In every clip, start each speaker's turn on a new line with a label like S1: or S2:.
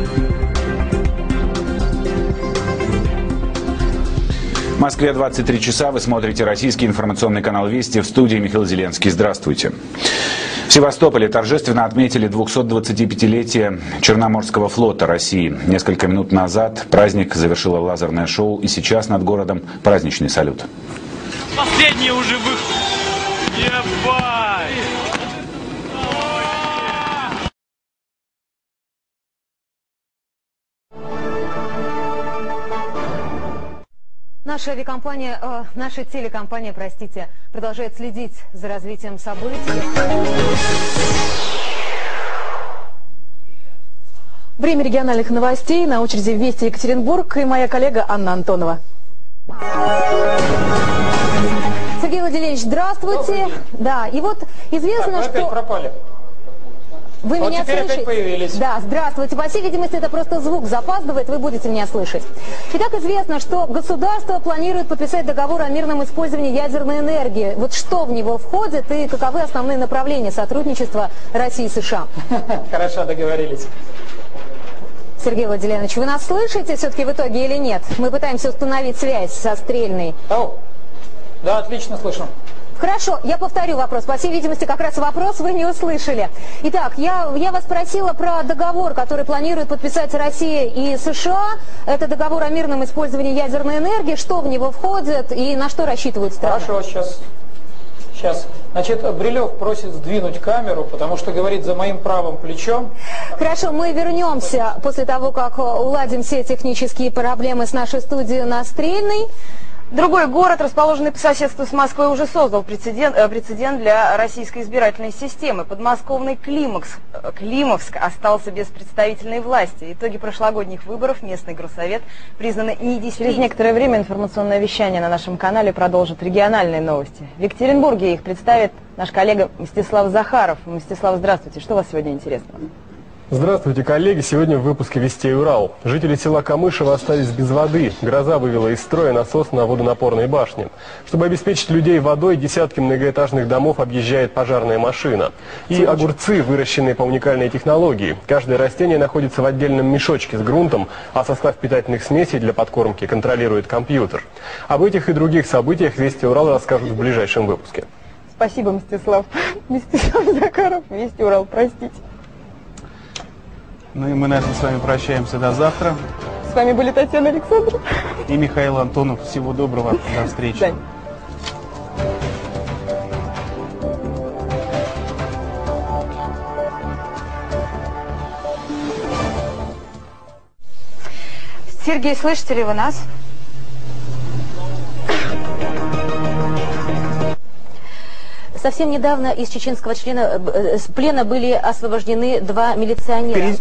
S1: В Москве 23 часа. Вы смотрите российский информационный канал «Вести». В студии Михаил Зеленский. Здравствуйте. В Севастополе торжественно отметили 225-летие Черноморского флота России. Несколько минут назад праздник завершило лазерное шоу, и сейчас над городом праздничный салют.
S2: Последний уже выход. Ебать!
S3: Наша телекомпания, продолжает следить за развитием событий. Время региональных новостей. На очереди Вести Екатеринбург и моя коллега Анна Антонова. Сергей Владимирович, здравствуйте. Да, и вот известно,
S4: так, вы опять пропали.
S3: Вы
S4: вот
S3: меня
S4: теперь
S3: слышите?
S4: Опять появились.
S3: Да, здравствуйте. По всей видимости, это просто звук запаздывает, вы будете меня слышать. Итак, известно, что государство планирует подписать договор о мирном использовании ядерной энергии. Вот что в него входит и каковы основные направления сотрудничества России и США?
S4: Хорошо, договорились.
S3: Сергей Владимирович, вы нас слышите все-таки в итоге или нет? Мы пытаемся установить связь со Стрельной.
S4: Да, отлично слышу.
S3: Хорошо, я повторю вопрос. По всей видимости, как раз вопрос вы не услышали. Итак, я вас спросила про договор, который планирует подписать Россия и США. Это договор о мирном использовании ядерной энергии. Что в него входит и на что рассчитывают страны?
S4: Хорошо, сейчас. Значит, Брилев просит сдвинуть камеру, потому что говорит за моим правым плечом.
S3: Хорошо, мы вернемся после того, как уладим все технические проблемы с нашей студией на Стрельной.
S5: Другой город, расположенный по соседству с Москвой, уже создал прецедент для российской избирательной системы. Подмосковный Климовск остался без представительной власти. Итоги прошлогодних выборов местный горсовет признаны недействительными. Через некоторое время информационное вещание на нашем канале продолжит региональные новости. В Екатеринбурге их представит наш коллега Мстислав Захаров. Мстислав, здравствуйте. Что у вас сегодня интересного?
S6: Здравствуйте, коллеги! Сегодня в выпуске «Вестей Урал». Жители села Камышево остались без воды. Гроза вывела из строя насос на водонапорной башне. Чтобы обеспечить людей водой, десятки многоэтажных домов объезжает пожарная машина. И огурцы, выращенные по уникальной технологии. Каждое растение находится в отдельном мешочке с грунтом, а состав питательных смесей для подкормки контролирует компьютер. Об этих и других событиях «Вести Урал» расскажут в ближайшем выпуске.
S5: Спасибо, Мстислав. Мстислав Захаров, «Вести Урал», простите.
S7: Ну и мы на этом с вами прощаемся до завтра.
S5: С вами были Татьяна Александров
S7: и Михаил Антонов. Всего доброго. До встречи.
S5: Дань. Сергей, слышите ли вы нас?
S3: Совсем недавно из чеченского плена были освобождены 2 милиционера.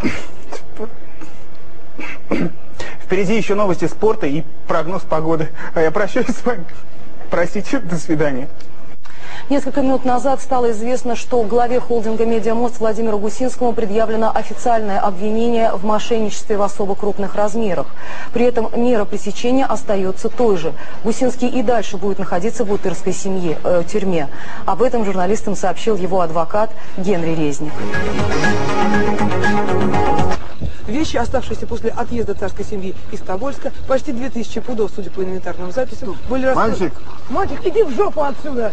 S7: Впереди еще новости спорта и прогноз погоды. А я прощаюсь с вами. Простите, до свидания.
S3: Несколько минут назад стало известно, что главе холдинга «Медиамост» Владимиру Гусинскому предъявлено официальное обвинение в мошенничестве в особо крупных размерах. При этом мера пресечения остается той же. Гусинский и дальше будет находиться в бутырской тюрьме. Об этом журналистам сообщил его адвокат Генри Резник.
S8: Вещи, оставшиеся после отъезда царской семьи из Тобольска, почти 2000 пудов, судя по инвентарным записям, были
S9: Мальчик,
S8: иди в жопу отсюда!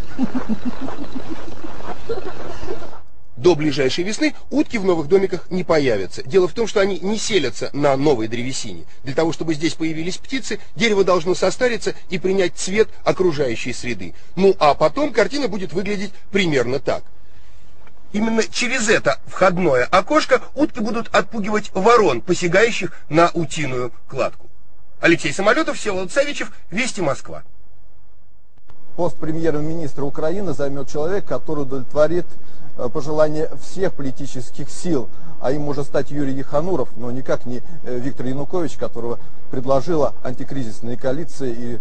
S9: До ближайшей весны утки в новых домиках не появятся. Дело в том, что они не селятся на новой древесине. Для того, чтобы здесь появились птицы, дерево должно состариться и принять цвет окружающей среды. Ну а потом картина будет выглядеть примерно так. Именно через это входное окошко утки будут отпугивать ворон, посягающих на утиную кладку. Алексей Самолетов, Всеволод Савичев, Вести Москва.
S10: Пост премьер-министра Украины займет человек, который удовлетворит пожелания всех политических сил, а им может стать Юрий Ехануров, но никак не Виктор Янукович, которого предложила антикризисная коалиция и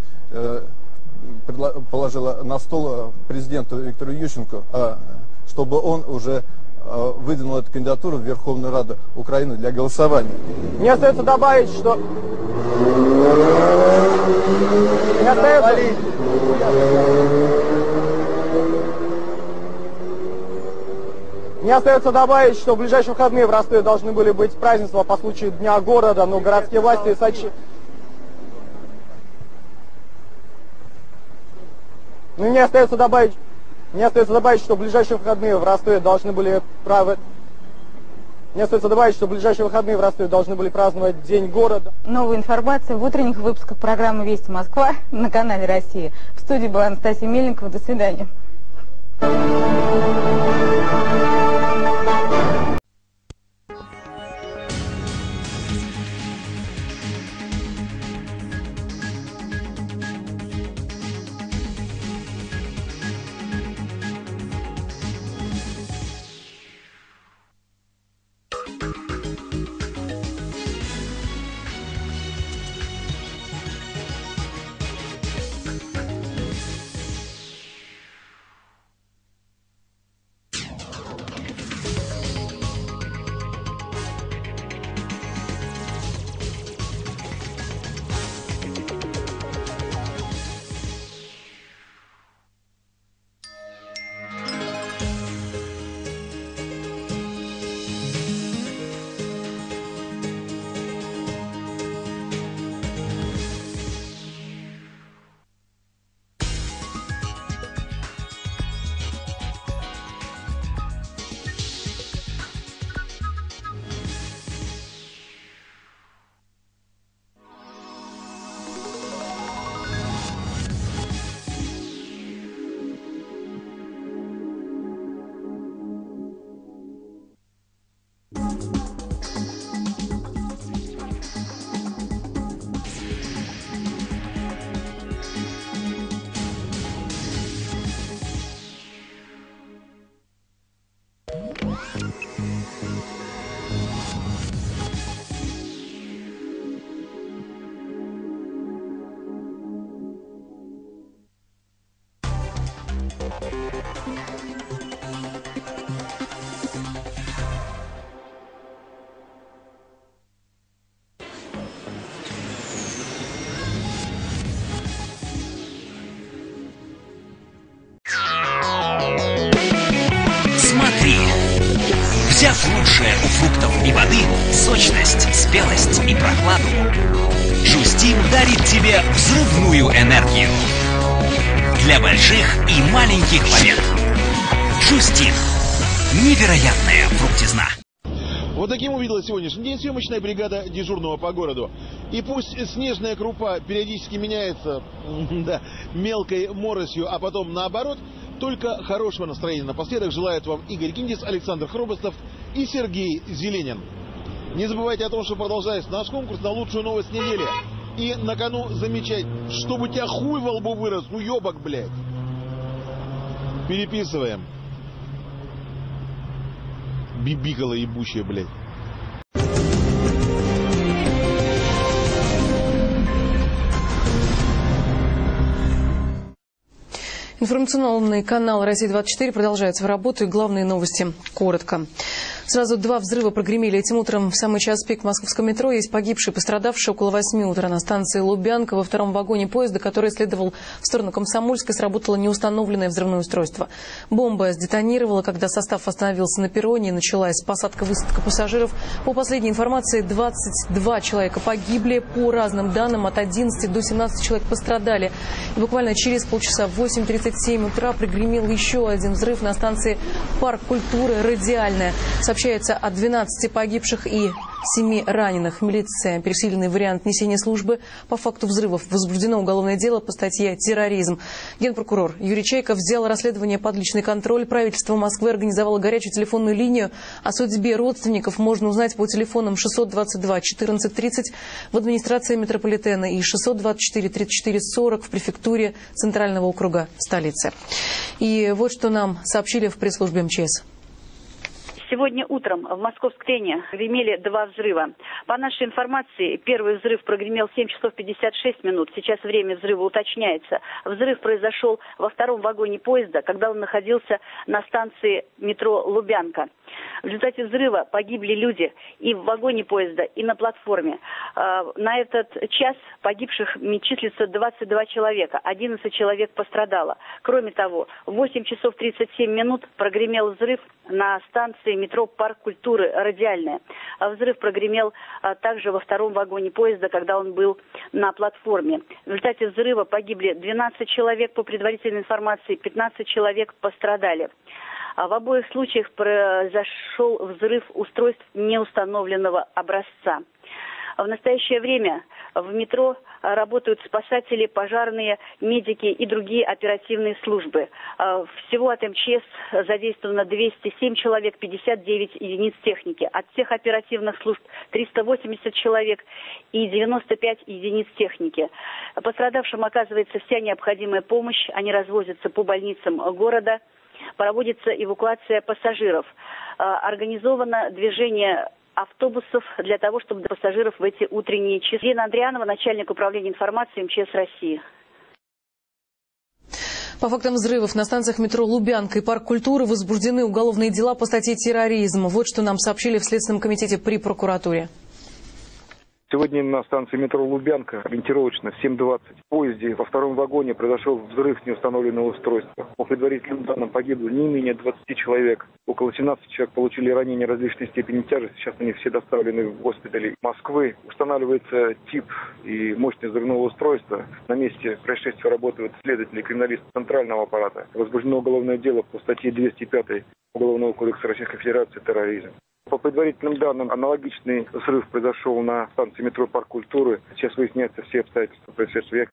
S10: положила на стол президенту Виктору Ющенко, чтобы он уже выдвинул эту кандидатуру в Верховную Раду Украины для голосования.
S4: Мне остается добавить, что... Мне остается...
S11: Мне остается добавить, что в ближайшие выходные в Ростове должны были быть празднества по случаю Дня города, но городские власти Мне остается добавить, что в ближайшие выходные в Ростове должны были праздновать День города.
S5: Новая информация в утренних выпусках программы «Вести Москва» на канале «Россия». В студии была Анастасия Мельникова. До свидания.
S12: Взяв лучшее у фруктов и воды, сочность, спелость и прохладу, Жустин дарит тебе взрывную энергию для больших и маленьких побед. Жустин. Невероятная фруктизна.
S13: Вот таким увидела сегодняшний день съемочная бригада дежурного по городу. И пусть снежная крупа периодически меняется мелкой моросью, а потом наоборот, только хорошего настроения напоследок желают вам Игорь Киндис, Александр Хробостов и Сергей Зеленин. Не забывайте о том, что продолжается наш конкурс на лучшую новость недели. И на кону замечать, чтобы у тебя хуй во лбу вырос, уебок, блядь. Переписываем. Бибикала ебучая, блядь.
S14: Информационный канал «Россия-24» продолжает свою работу, и главные новости коротко. Сразу 2 взрыва прогремели этим утром в самый час пик в московском метро. Есть погибшие, пострадавшие около 8 утра на станции Лубянка. Во втором вагоне поезда, который следовал в сторону Комсомольской, сработало неустановленное взрывное устройство. Бомба сдетонировала, когда состав остановился на перроне, началась посадка-высадка пассажиров. По последней информации, 22 человека погибли. По разным данным, от 11 до 17 человек пострадали. И буквально через полчаса, в 8:37 утра, прогремел еще один взрыв на станции «Парк культуры» «Радиальная». Сообщается о 12 погибших и 7 раненых. Милиция, пересиленный вариант несения службы. По факту взрывов возбуждено уголовное дело по статье «Терроризм». Генпрокурор Юрий Чайков взял расследование под личный контроль. Правительство Москвы организовало горячую телефонную линию. О судьбе родственников можно узнать по телефонам 622 14 30 в администрации метрополитена и 624 34 40 в префектуре Центрального округа столицы. И вот что нам сообщили в пресс-службе МЧС.
S15: Сегодня утром в Москов-Сквере гремели 2 взрыва. По нашей информации, первый взрыв прогремел в 7 часов 56 минут. Сейчас время взрыва уточняется. Взрыв произошел во втором вагоне поезда, когда он находился на станции метро Лубянка. В результате взрыва погибли люди и в вагоне поезда, и на платформе. На этот час погибших числится 22 человека, 11 человек пострадало. Кроме того, в 8 часов 37 минут прогремел взрыв на станции метро «Парк культуры» «Радиальная». Взрыв прогремел также во втором вагоне поезда, когда он был на платформе. В результате взрыва погибли 12 человек, по предварительной информации, 15 человек пострадали. В обоих случаях произошел взрыв устройств неустановленного образца. В настоящее время в метро работают спасатели, пожарные, медики и другие оперативные службы. Всего от МЧС задействовано 207 человек, 59 единиц техники. От всех оперативных служб 380 человек и 95 единиц техники. Пострадавшим оказывается вся необходимая помощь. Они развозятся по больницам города. Проводится эвакуация пассажиров. Организовано движение автобусов для того, чтобы пассажиров в эти утренние часы. Лена Андрианова, начальник управления информации МЧС России.
S14: По фактам взрывов на станциях метро «Лубянка» и «Парк культуры» возбуждены уголовные дела по статье «Терроризм». Вот что нам сообщили в Следственном комитете при прокуратуре.
S16: Сегодня на станции метро «Лубянка» ориентировочно в 7:20 в поезде во втором вагоне произошел взрыв неустановленного устройства. По предварительным данным погибло не менее 20 человек. Около 17 человек получили ранения различной степени тяжести. Сейчас они все доставлены в госпитали Москвы. Устанавливается тип и мощность взрывного устройства. На месте происшествия работают следователи и криминалисты центрального аппарата. Возбуждено уголовное дело по статье 205 Уголовного кодекса Российской Федерации «Терроризм». По предварительным данным, аналогичный взрыв произошел на станции метро «Парк культуры». Сейчас выясняются все обстоятельства происшествия.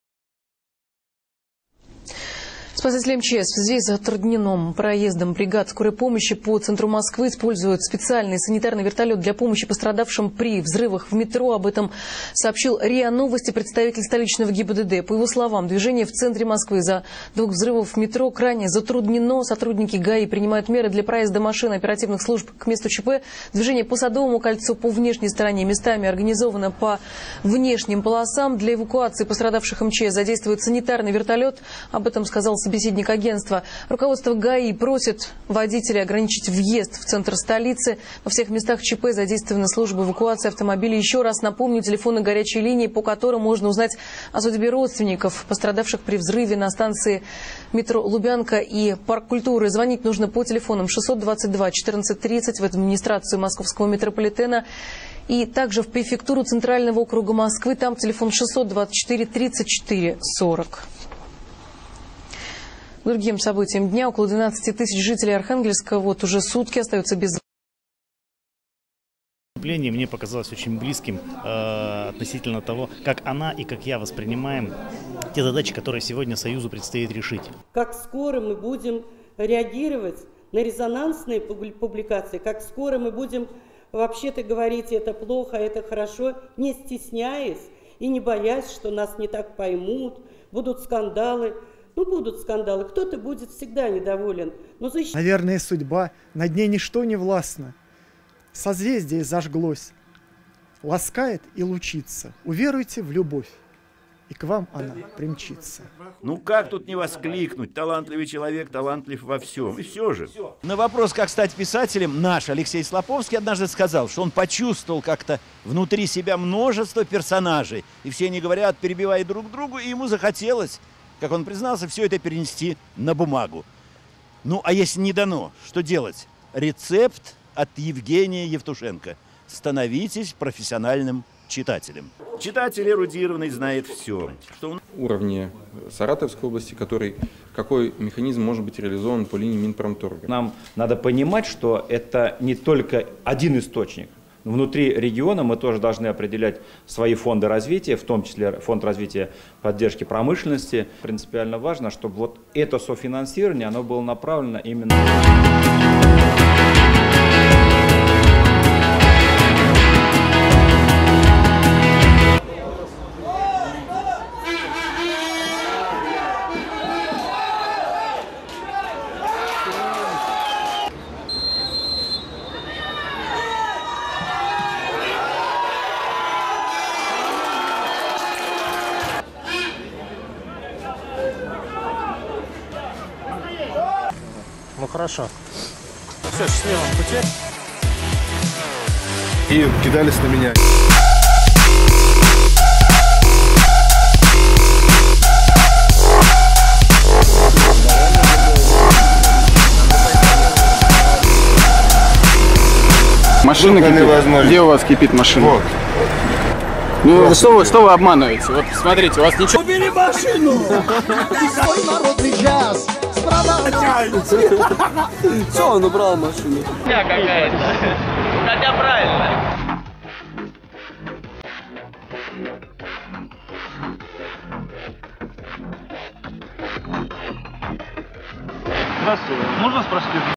S14: Спасатели МЧС в связи с затрудненным проездом бригад скорой помощи по центру Москвы используют специальный санитарный вертолет для помощи пострадавшим при взрывах в метро. Об этом сообщил РИА Новости представитель столичного ГИБДД. По его словам, движение в центре Москвы из-за 2 взрывов в метро крайне затруднено. Сотрудники ГАИ принимают меры для проезда машин оперативных служб к месту ЧП. Движение по Садовому кольцу по внешней стороне местами организовано по внешним полосам. Для эвакуации пострадавших МЧС задействует санитарный вертолет. Об этом сказал собеседник агентства. Руководство ГАИ просит водителей ограничить въезд в центр столицы. Во всех местах ЧП задействована служба эвакуации автомобилей. Еще раз напомню, телефоны горячей линии, по которым можно узнать о судьбе родственников, пострадавших при взрыве на станции метро «Лубянка» и «Парк культуры». Звонить нужно по телефонам 622 1430 в администрацию московского метрополитена и также в префектуру Центрального округа Москвы. Там телефон 624 34 40. К другим событиям дня около 12 тысяч жителей Архангельска уже сутки остаются без...
S17: Мне показалось очень близким относительно того, как она и как я воспринимаем те задачи, которые сегодня Союзу предстоит решить.
S18: Как скоро мы будем реагировать на резонансные публикации, как скоро мы будем вообще-то говорить это плохо, это хорошо, не стесняясь и не боясь, что нас не так поймут, будут скандалы. Будут скандалы, кто-то будет всегда недоволен.
S19: Наверное, судьба, над ней ничто не властно. Созвездие зажглось, ласкает и лучится. Уверуйте в любовь, и к вам она примчится.
S20: Ну как тут не воскликнуть? Талантливый человек, талантлив во всем. И все же. На вопрос, как стать писателем, наш Алексей Слоповский однажды сказал, что он почувствовал как-то внутри себя множество персонажей. И все они говорят, перебивая друг другу, и ему захотелось, как он признался, все это перенести на бумагу. Ну, а если не дано, что делать? Рецепт от Евгения Евтушенко. Становитесь профессиональным читателем. Читатель эрудированный знает все.
S21: Уровне Саратовской области, какой механизм может быть реализован по линии Минпромторга.
S22: Нам надо понимать, что это не только один источник. Внутри региона мы тоже должны определять свои фонды развития, в том числе фонд развития поддержки промышленности. Принципиально важно, чтобы вот это софинансирование, оно было направлено именно...
S23: Ну хорошо.
S1: все, счастливого пути.
S2: И кидались на меня.
S23: Машина кипит. Где у вас кипит машина? Вот. Ну, вот что вы обманываете? Вот смотрите, у вас ничего...
S1: Убери машину! Свой народный час! Все, он убрал машину.
S24: Какая-то. Хотя правильно.
S25: Здравствуйте. Можно спросить?